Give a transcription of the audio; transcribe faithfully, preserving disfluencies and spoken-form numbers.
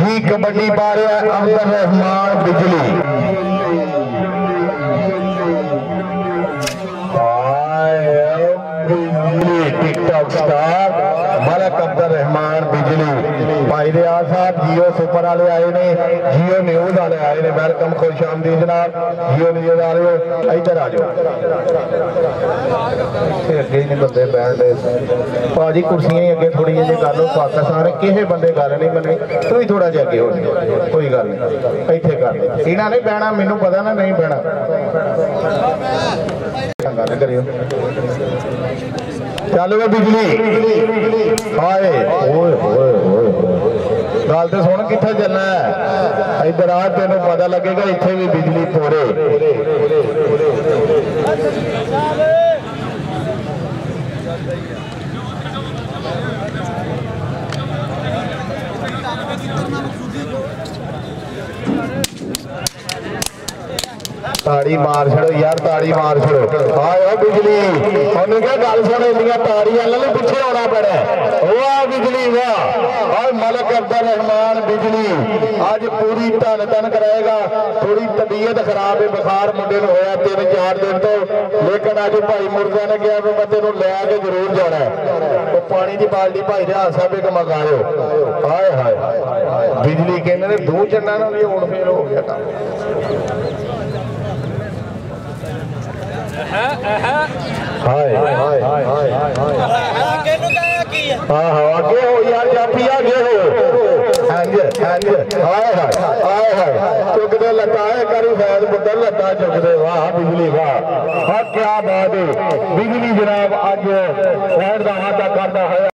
भी कबड्डी पा रहा है अब्दुल रहमान बिजली। टिकटॉक स्टार मलक अब्दुल रहमान बिजली भाई रियाज साहब जियो सुपर वाले आए ने, जियो न्यूज़ वाले आए ने। वेलकम, खुश आमदीद जनाब। जियो न्यूज़ वाले इधर आ जाओ। अगे नहीं बंदे बैठ रहे भाजी, कुर्सियां ही अगे थोड़ी जी कर लो। पाकिस्तान किसी बंदे गल नहीं बनी, तू ही थोड़ा जिहा अगे हो जाए, कोई गल नहीं, इत्थे कर ले। इन्हां नहीं बहना, मैनू पता ना नहीं बहना। गल करियो, चलो वे बिजली हाए ओए ओए ओए गल तो सुन, कित्थे चलना है? इधर आ, तेनों पता लगेगा। इत्थे भी बिजली पूरे ताड़ी मार छड़ो यार, ताड़ी मार छड़ो। आए बिजली उन्हें क्या गल सुन, इंडिया ताड़ी वाले ने पिछे होना पड़ा। वाह बिजली वाह। और मलक अब्दुल रहमान बिजली आज पूरी धन धन कराएगा। थोड़ी तबीयत खराब है, बुखार मुंडे को होया तीन चार दिन तो, लेकिन अज भाई मुर्जा ने कहा भी मैं तेन लैके जरूर जाना है। तो पानी की बाल्टी भाई रियाज साहब एक मंगाओ। हाय हाय बिजली कहने दो चन्ना ना भी हुण फेर हो गया काम। हाय हाय हाय हाय हाँ हाँ आगे हो यार, जाफी आगे हो। हाय हाय हाय हाय चुकते लटा है करी फैज पुत्र लटा चुकते। वाह बिजली वाह, क्या बात है बिजली जनाब। अज शहर का हाथा करता है।